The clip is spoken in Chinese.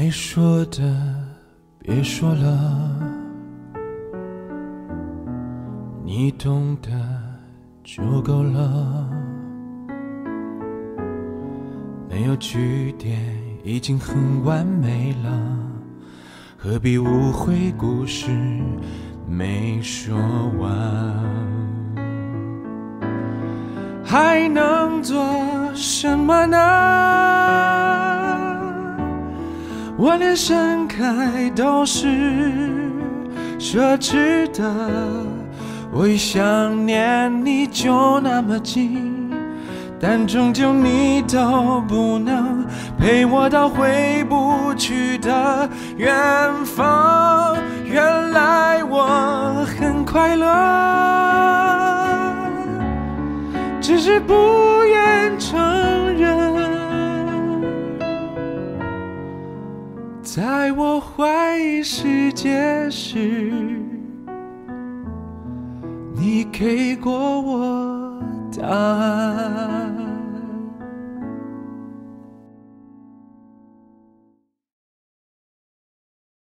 该说的别说了，你懂得就够了。没有句点已经很完美了，何必误会故事没说完？还能做什么呢？我连盛开都是奢侈的，我一想念你就那么近，但终究你都不能陪我到回不去的远方。原来我很快乐，只是不愿承认。在我怀疑世界时，你给过我答案。